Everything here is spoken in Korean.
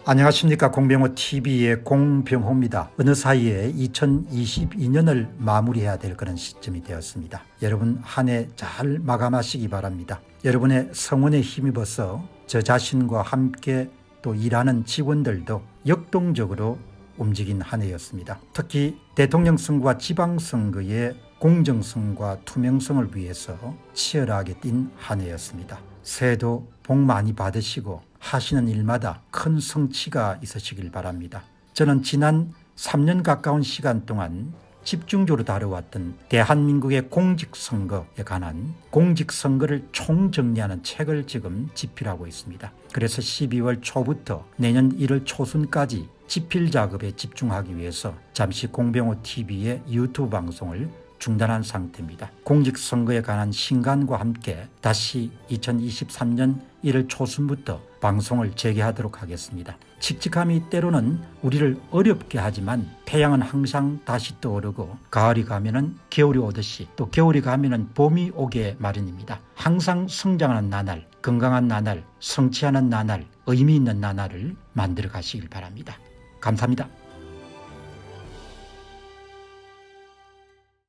안녕하십니까. 공병호TV의 공병호입니다. 어느 사이에 2022년을 마무리해야 될 그런 시점이 되었습니다. 여러분 한 해 잘 마감하시기 바랍니다. 여러분의 성원에 힘입어서 저 자신과 함께 또 일하는 직원들도 역동적으로 움직인 한 해였습니다. 특히 대통령 선거와 지방선거의 공정성과 투명성을 위해서 치열하게 뛴 한 해였습니다. 새해도 복 많이 받으시고 하시는 일마다 큰 성취가 있으시길 바랍니다. 저는 지난 3년 가까운 시간 동안 집중적으로 다뤄왔던 대한민국의 공직선거에 관한 공직선거를 총정리하는 책을 지금 집필하고 있습니다. 그래서 12월 초부터 내년 1월 초순까지 집필 작업에 집중하기 위해서 잠시 공병호TV의 유튜브 방송을 중단한 상태입니다. 공직선거에 관한 신간과 함께 다시 2023년 1월 초순부터 방송을 재개하도록 하겠습니다. 칙칙함이 때로는 우리를 어렵게 하지만 태양은 항상 다시 떠오르고 가을이 가면은 겨울이 오듯이 또 겨울이 가면은 봄이 오게 마련입니다. 항상 성장하는 나날, 건강한 나날, 성취하는 나날, 의미 있는 나날을 만들어 가시길 바랍니다. 감사합니다.